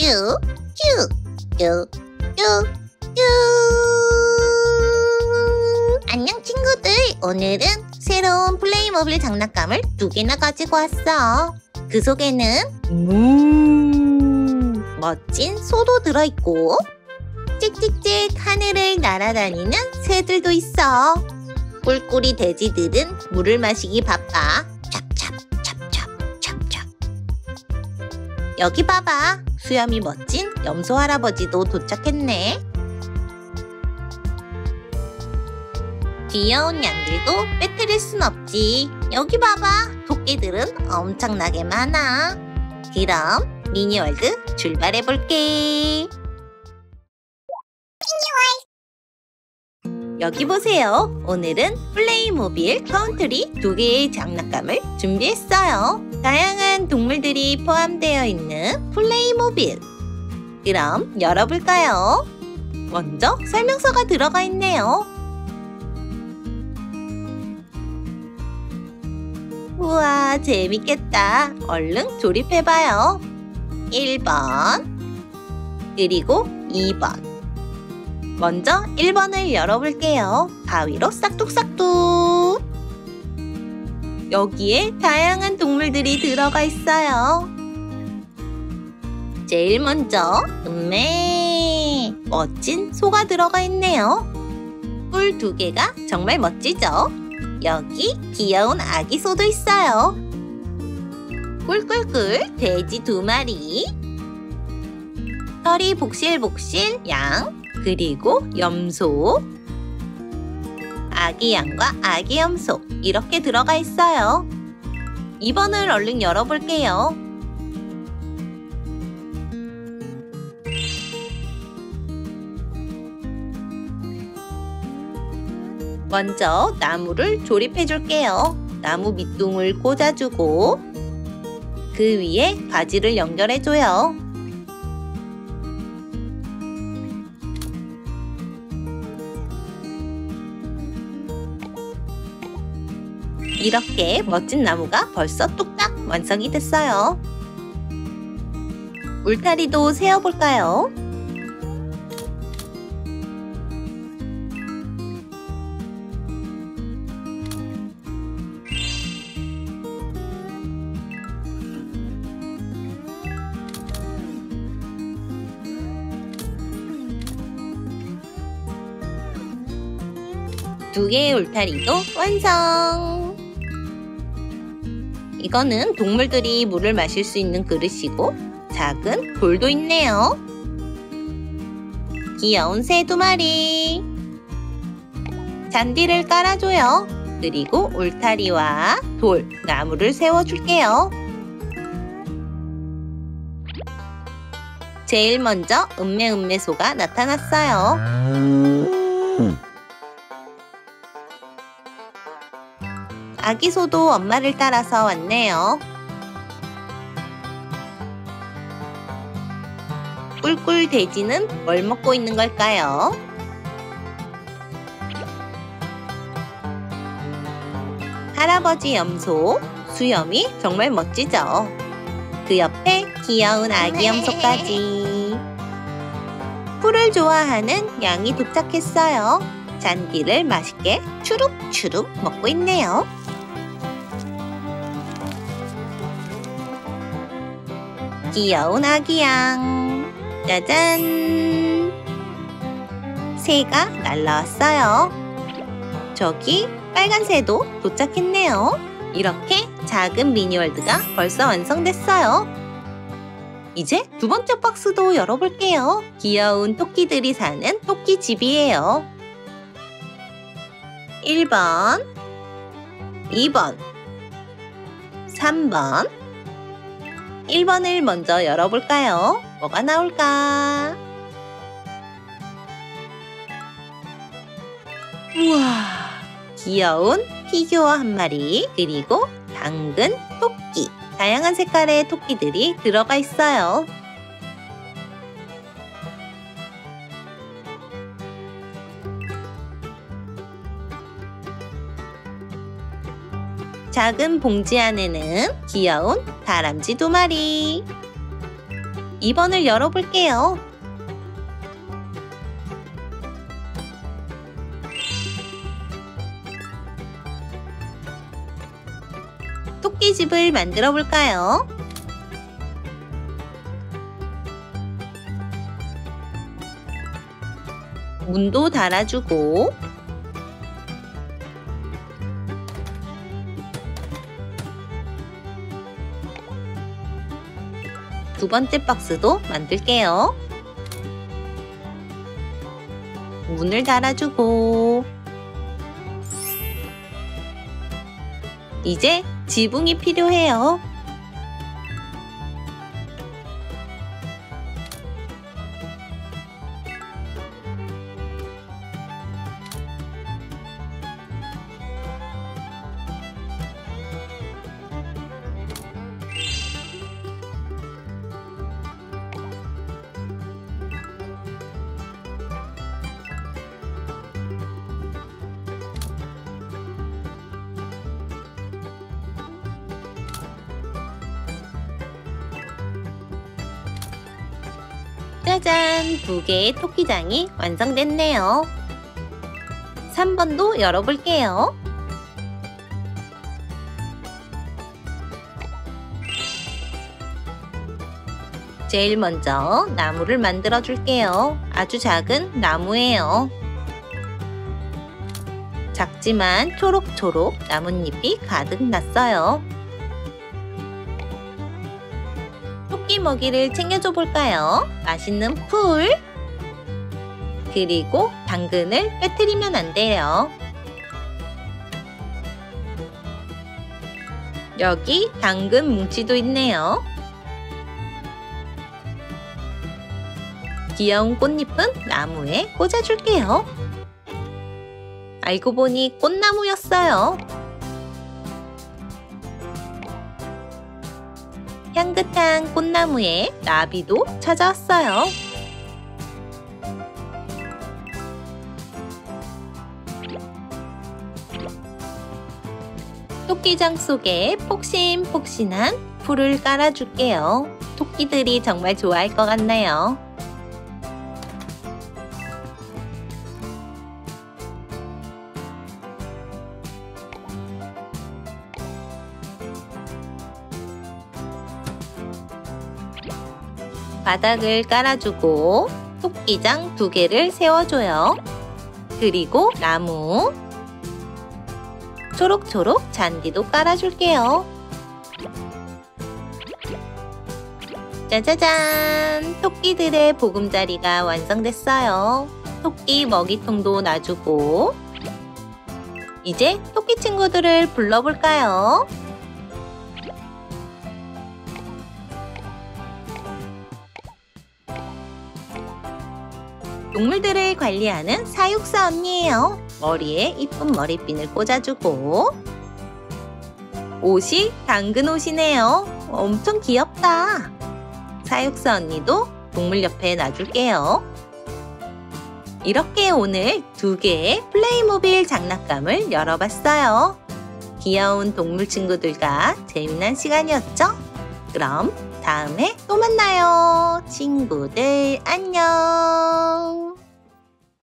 안녕 친구들, 오늘은 새로운 플레이모빌 장난감을 2개나 가지고 왔어. 그 속에는 멋진 소도 들어있고 찍찍찍 하늘을 날아다니는 새들도 있어. 꿀꿀이 돼지들은 물을 마시기 바빠. 찹찹찹찹찹찹. 여기 봐봐, 수염이 멋진 염소 할아버지도 도착했네. 귀여운 양들도 빼뜨릴 순 없지. 여기 봐봐, 토끼들은 엄청나게 많아. 그럼 미니월드 출발해볼게. 여기 보세요. 오늘은 플레이모빌 카운트리 2개의 장난감을 준비했어요. 다양한 동물들이 포함되어 있는 플레이모빌. 그럼 열어볼까요? 먼저 설명서가 들어가 있네요. 우와, 재밌겠다. 얼른 조립해봐요. 1번 그리고 2번. 먼저 1번을 열어볼게요. 가위로 싹둑싹둑. 여기에 다양한 동물들이 들어가 있어요. 제일 먼저 멋진 소가 들어가 있네요. 뿔 2개가 정말 멋지죠? 여기 귀여운 아기 소도 있어요. 꿀꿀꿀 돼지 2마리, 털이 복실복실 양, 그리고 염소, 아기 양과 아기 염소 이렇게 들어가 있어요. 2번을 얼른 열어볼게요. 먼저 나무를 조립해 줄게요. 나무 밑둥을 꽂아주고 그 위에 가지를 연결해줘요. 이렇게 멋진 나무가 벌써 뚝딱 완성이 됐어요. 울타리도 세워볼까요? 두 개의 울타리도 완성! 이거는 동물들이 물을 마실 수 있는 그릇이고 작은 돌도 있네요. 귀여운 새 2마리. 잔디를 깔아줘요. 그리고 울타리와 돌, 나무를 세워줄게요. 제일 먼저 음메음메소가 나타났어요. 아기 소도 엄마를 따라서 왔네요. 꿀꿀 돼지는 뭘 먹고 있는 걸까요? 할아버지 염소, 수염이 정말 멋지죠? 그 옆에 귀여운 아기 염소까지. 풀을 좋아하는 양이 도착했어요. 잔디를 맛있게 추룩추룩 먹고 있네요. 귀여운 아기 양. 짜잔! 새가 날라왔어요. 저기 빨간 새도 도착했네요. 이렇게 작은 미니월드가 벌써 완성됐어요. 이제 2번째 박스도 열어볼게요. 귀여운 토끼들이 사는 토끼집이에요. 1번, 2번, 3번. 1번을 먼저 열어볼까요? 뭐가 나올까? 우와! 귀여운 피규어 1마리, 그리고 당근, 토끼. 다양한 색깔의 토끼들이 들어가 있어요. 작은 봉지 안에는 귀여운 다람쥐 2마리. 2번을 열어볼게요. 토끼집을 만들어 볼까요? 문도 달아주고 두 번째 박스도 만들게요. 문을 달아주고 이제 지붕이 필요해요. 짜잔! 2개의 토끼장이 완성됐네요. 3번도 열어볼게요. 제일 먼저 나무를 만들어 줄게요. 아주 작은 나무예요. 작지만 초록초록 나뭇잎이 가득 났어요. 토끼 먹이를 챙겨줘 볼까요? 맛있는 풀, 그리고 당근을 깨트리면 안 돼요. 여기 당근 뭉치도 있네요. 귀여운 꽃잎은 나무에 꽂아줄게요. 알고 보니 꽃나무였어요. 향긋한 꽃나무에 나비도 찾아왔어요. 토끼장 속에 폭신폭신한 풀을 깔아줄게요. 토끼들이 정말 좋아할 것 같네요. 바닥을 깔아주고 토끼장 2개를 세워줘요. 그리고 나무, 초록초록 잔디도 깔아줄게요. 짜자잔! 토끼들의 보금자리가 완성됐어요. 토끼 먹이통도 놔주고 이제 토끼 친구들을 불러볼까요? 동물들을 관리하는 사육사 언니예요. 머리에 이쁜 머리핀을 꽂아주고 옷이 당근 옷이네요. 엄청 귀엽다. 사육사 언니도 동물 옆에 놔줄게요. 이렇게 오늘 2개의 플레이모빌 장난감을 열어봤어요. 귀여운 동물 친구들과 재미난 시간이었죠? 그럼 다음에 또 만나요. 친구들 안녕.